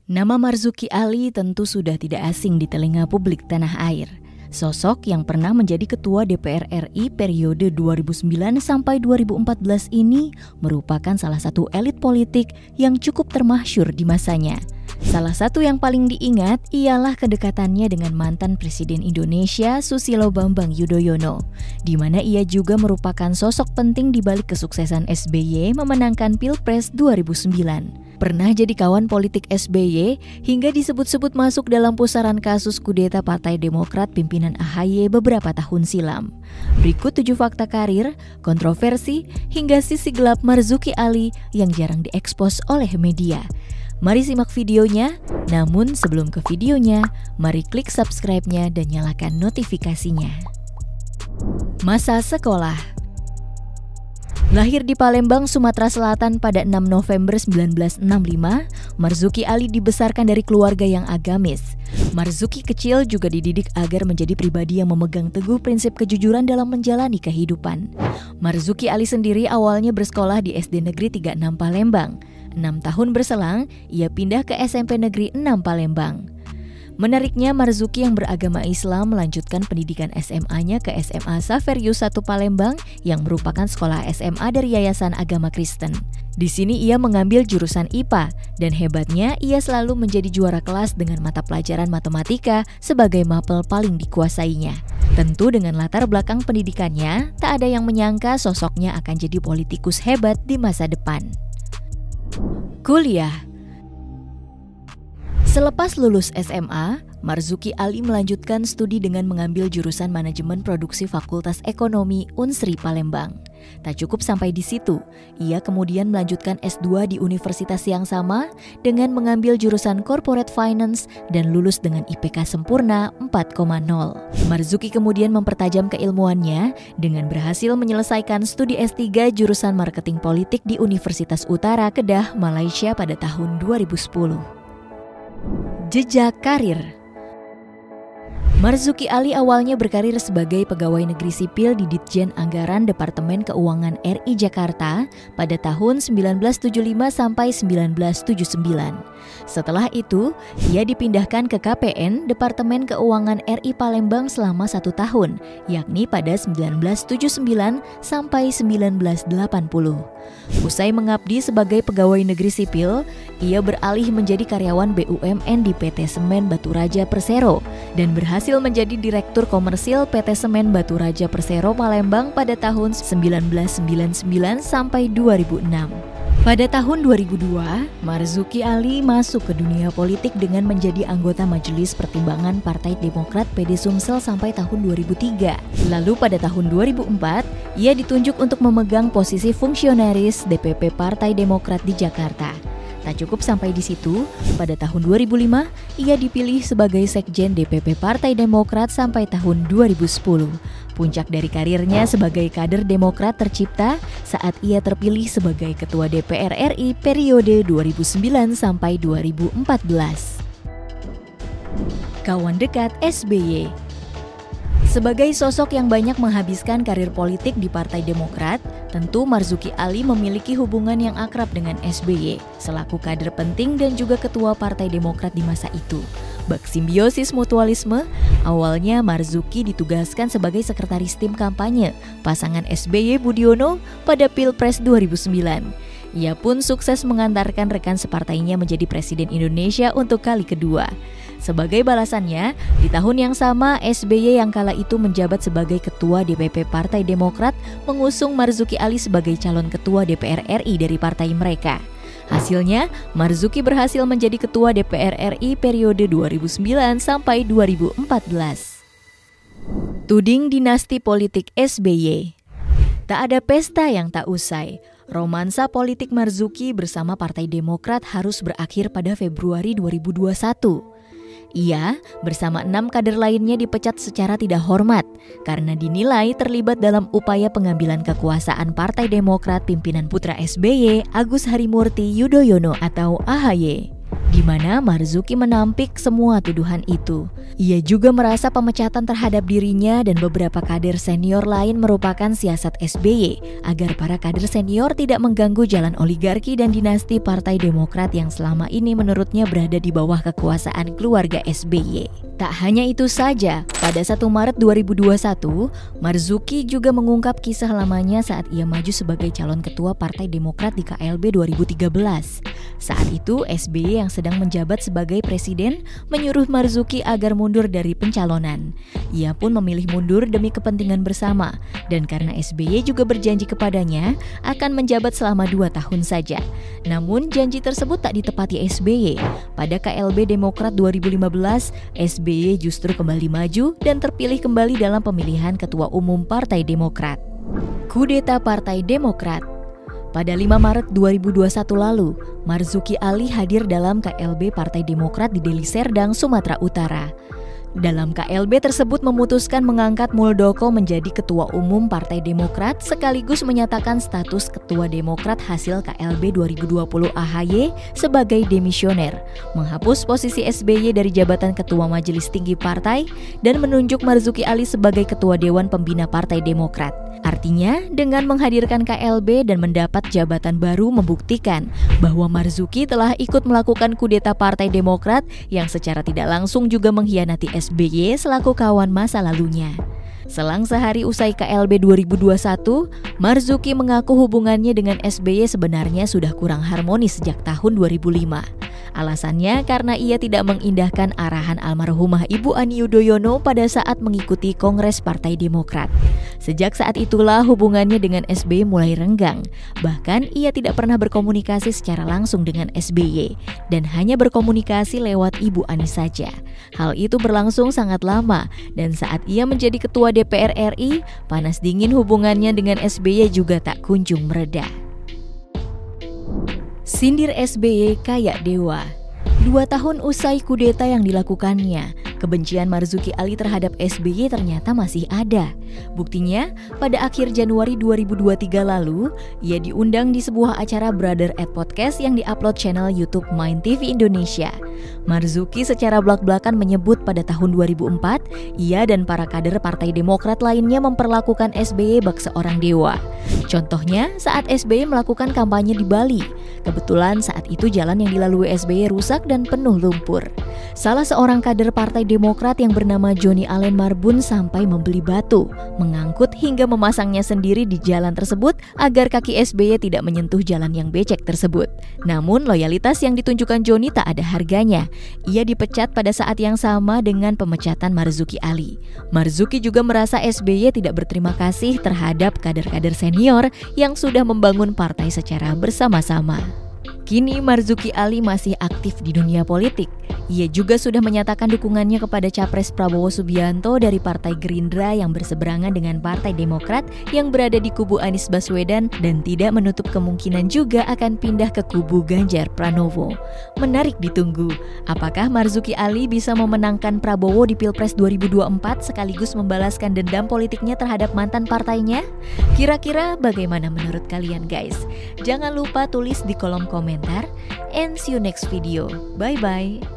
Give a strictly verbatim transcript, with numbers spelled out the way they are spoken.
Nama Marzuki Ali tentu sudah tidak asing di telinga publik tanah air. Sosok yang pernah menjadi Ketua D P R R I periode dua ribu sembilan sampai dua ribu empat belas ini merupakan salah satu elit politik yang cukup termasyhur di masanya. Salah satu yang paling diingat ialah kedekatannya dengan mantan Presiden Indonesia Susilo Bambang Yudhoyono, di mana ia juga merupakan sosok penting di balik kesuksesan S B Y memenangkan Pilpres dua ribu sembilan. Pernah jadi kawan politik S B Y hingga disebut-sebut masuk dalam pusaran kasus kudeta Partai Demokrat pimpinan A H Y beberapa tahun silam. Berikut tujuh fakta karir, kontroversi, hingga sisi gelap Marzuki Ali yang jarang diekspos oleh media. Mari simak videonya, namun sebelum ke videonya, mari klik subscribe-nya dan nyalakan notifikasinya. Masa sekolah. Lahir di Palembang, Sumatera Selatan pada enam November seribu sembilan ratus enam puluh lima, Marzuki Ali dibesarkan dari keluarga yang agamis. Marzuki kecil juga dididik agar menjadi pribadi yang memegang teguh prinsip kejujuran dalam menjalani kehidupan. Marzuki Ali sendiri awalnya bersekolah di S D Negeri tiga puluh enam Palembang. Enam tahun berselang, ia pindah ke S M P Negeri enam Palembang. Menariknya, Marzuki yang beragama Islam melanjutkan pendidikan S M A-nya ke S M A Xaverius satu Palembang yang merupakan sekolah S M A dari Yayasan Agama Kristen. Di sini ia mengambil jurusan I P A dan hebatnya ia selalu menjadi juara kelas dengan mata pelajaran matematika sebagai mapel paling dikuasainya. Tentu dengan latar belakang pendidikannya, tak ada yang menyangka sosoknya akan jadi politikus hebat di masa depan. Kuliah. Selepas lulus S M A, Marzuki Ali melanjutkan studi dengan mengambil jurusan Manajemen Produksi Fakultas Ekonomi Unsri Palembang. Tak cukup sampai di situ, ia kemudian melanjutkan S dua di universitas yang sama dengan mengambil jurusan Corporate Finance dan lulus dengan I P K sempurna empat koma nol. Marzuki kemudian mempertajam keilmuannya dengan berhasil menyelesaikan studi S tiga jurusan Marketing Politik di Universitas Utara Kedah, Malaysia pada tahun dua ribu sepuluh. Jejak karir. Marzuki Ali awalnya berkarir sebagai pegawai negeri sipil di Ditjen Anggaran Departemen Keuangan R I Jakarta pada tahun seribu sembilan ratus tujuh puluh lima sampai seribu sembilan ratus tujuh puluh sembilan. Setelah itu, ia dipindahkan ke K P N Departemen Keuangan R I Palembang selama satu tahun, yakni pada seribu sembilan ratus tujuh puluh sembilan sampai seribu sembilan ratus delapan puluh. Usai mengabdi sebagai pegawai negeri sipil, ia beralih menjadi karyawan B U M N di P T Semen Baturaja Persero dan berhasil menjadi Direktur Komersil P T Semen Baturaja Persero Palembang pada tahun seribu sembilan ratus sembilan puluh sembilan sampai dua ribu enam. Pada tahun dua ribu dua, Marzuki Ali masuk ke dunia politik dengan menjadi anggota Majelis Pertimbangan Partai Demokrat P D Sumsel sampai tahun dua ribu tiga. Lalu pada tahun dua ribu empat, ia ditunjuk untuk memegang posisi fungsionaris D P P Partai Demokrat di Jakarta. Tak cukup sampai di situ, pada tahun dua ribu lima, ia dipilih sebagai Sekjen D P P Partai Demokrat sampai tahun dua ribu sepuluh. Puncak dari karirnya sebagai kader Demokrat tercipta saat ia terpilih sebagai Ketua D P R R I periode dua ribu sembilan sampai dua ribu empat belas. Kawan dekat S B Y. Sebagai sosok yang banyak menghabiskan karir politik di Partai Demokrat, tentu Marzuki Ali memiliki hubungan yang akrab dengan S B Y selaku kader penting dan juga Ketua Partai Demokrat di masa itu. Bak simbiosis mutualisme, awalnya Marzuki ditugaskan sebagai sekretaris tim kampanye pasangan S B Y Budiono pada Pilpres dua ribu sembilan. Ia pun sukses mengantarkan rekan separtainya menjadi Presiden Indonesia untuk kali kedua. Sebagai balasannya, di tahun yang sama S B Y yang kala itu menjabat sebagai Ketua D P P Partai Demokrat mengusung Marzuki Ali sebagai calon Ketua D P R R I dari partai mereka. Hasilnya, Marzuki berhasil menjadi Ketua D P R R I periode dua ribu sembilan sampai dua ribu empat belas. Tuding dinasti politik S B Y. Tak ada pesta yang tak usai. Romansa politik Marzuki bersama Partai Demokrat harus berakhir pada Februari dua ribu dua puluh satu. Ia bersama enam kader lainnya dipecat secara tidak hormat karena dinilai terlibat dalam upaya pengambilan kekuasaan Partai Demokrat pimpinan putra S B Y Agus Harimurti Yudhoyono atau A H Y. di mana Marzuki menampik semua tuduhan itu. Ia juga merasa pemecatan terhadap dirinya dan beberapa kader senior lain merupakan siasat S B Y agar para kader senior tidak mengganggu jalan oligarki dan dinasti Partai Demokrat yang selama ini menurutnya berada di bawah kekuasaan keluarga S B Y. Tak hanya itu saja, pada satu Maret dua ribu dua puluh satu, Marzuki juga mengungkap kisah lamanya saat ia maju sebagai calon ketua Partai Demokrat di K L B dua ribu tiga belas. Saat itu, S B Y yang sedang menjabat sebagai presiden menyuruh Marzuki agar mundur dari pencalonan. Ia pun memilih mundur demi kepentingan bersama, dan karena S B Y juga berjanji kepadanya akan menjabat selama dua tahun saja. Namun, janji tersebut tak ditepati S B Y. Pada K L B Demokrat dua ribu lima belas, S B Y justru kembali maju dan terpilih kembali dalam pemilihan Ketua Umum Partai Demokrat. Kudeta Partai Demokrat. Pada lima Maret dua ribu dua puluh satu lalu, Marzuki Ali hadir dalam K L B Partai Demokrat di Deli Serdang, Sumatera Utara. Dalam K L B tersebut memutuskan mengangkat Muldoko menjadi Ketua Umum Partai Demokrat sekaligus menyatakan status Ketua Demokrat hasil K L B dua ribu dua puluh A H Y sebagai demisioner, menghapus posisi S B Y dari jabatan Ketua Majelis Tinggi Partai dan menunjuk Marzuki Ali sebagai Ketua Dewan Pembina Partai Demokrat. Artinya, dengan menghadirkan K L B dan mendapat jabatan baru membuktikan bahwa Marzuki telah ikut melakukan kudeta Partai Demokrat yang secara tidak langsung juga mengkhianati S B Y selaku kawan masa lalunya. Selang sehari usai K L B dua ribu dua puluh satu, Marzuki mengaku hubungannya dengan S B Y sebenarnya sudah kurang harmonis sejak tahun dua ribu lima. Alasannya karena ia tidak mengindahkan arahan almarhumah Ibu Ani Yudhoyono pada saat mengikuti Kongres Partai Demokrat. Sejak saat itulah hubungannya dengan S B Y mulai renggang. Bahkan ia tidak pernah berkomunikasi secara langsung dengan S B Y dan hanya berkomunikasi lewat Ibu Ani saja. Hal itu berlangsung sangat lama dan saat ia menjadi Ketua D P R R I, panas dingin hubungannya dengan S B Y juga tak kunjung mereda. Sindir S B Y kayak dewa. Dua tahun usai kudeta yang dilakukannya, kebencian Marzuki Ali terhadap S B Y ternyata masih ada. Buktinya, pada akhir Januari dua ribu dua puluh tiga lalu, ia diundang di sebuah acara Brother at Podcast yang diupload channel YouTube Main T V Indonesia. Marzuki secara blak-blakan menyebut pada tahun dua ribu empat, ia dan para kader Partai Demokrat lainnya memperlakukan S B Y bak seorang dewa. Contohnya, saat S B Y melakukan kampanye di Bali. Kebetulan saat itu jalan yang dilalui S B Y rusak dan penuh lumpur. Salah seorang kader Partai Demokrat yang bernama Johnny Allen Marbun sampai membeli batu, mengangkut hingga memasangnya sendiri di jalan tersebut agar kaki S B Y tidak menyentuh jalan yang becek tersebut. Namun loyalitas yang ditunjukkan Johnny tak ada harganya. Ia dipecat pada saat yang sama dengan pemecatan Marzuki Ali. Marzuki juga merasa S B Y tidak berterima kasih terhadap kader-kader senior yang sudah membangun partai secara bersama-sama. Kini Marzuki Ali masih aktif di dunia politik. Ia juga sudah menyatakan dukungannya kepada Capres Prabowo Subianto dari Partai Gerindra yang berseberangan dengan Partai Demokrat yang berada di kubu Anies Baswedan dan tidak menutup kemungkinan juga akan pindah ke kubu Ganjar Pranowo. Menarik ditunggu, apakah Marzuki Ali bisa memenangkan Prabowo di Pilpres dua ribu dua puluh empat sekaligus membalaskan dendam politiknya terhadap mantan partainya? Kira-kira bagaimana menurut kalian guys? Jangan lupa tulis di kolom komentar. And see you next video. Bye-bye.